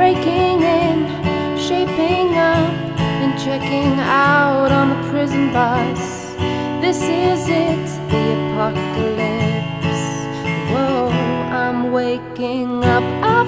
breaking in, shaping up, and checking out on the prison bus. This is it, the apocalypse. Whoa, I'm waking up.